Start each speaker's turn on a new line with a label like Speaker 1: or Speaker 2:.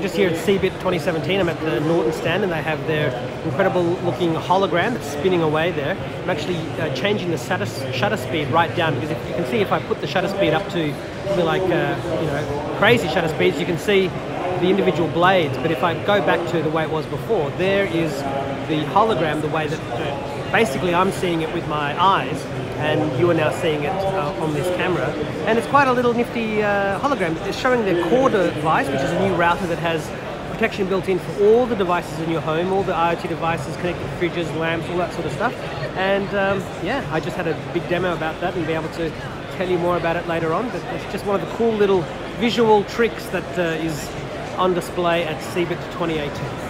Speaker 1: just here at CeBIT 2017. I'm at the Norton stand and they have their incredible looking hologram that's spinning away there. I'm actually changing the shutter speed right down, because if you can see, if I put the shutter speed up to something like you know, crazy shutter speeds, you can see the individual blades. But if I go back to the way it was before, there is the hologram the way that basically I'm seeing it with my eyes, and you are now seeing it on this camera. And it's quite a little nifty hologram. It's showing the Core device, which is a new router that has protection built in for all the devices in your home, all the IoT devices, connected fridges, lamps, all that sort of stuff. And yeah, I just had a big demo about that and be able to tell you more about it later on. But it's just one of the cool little visual tricks that is on display at CeBIT 2018.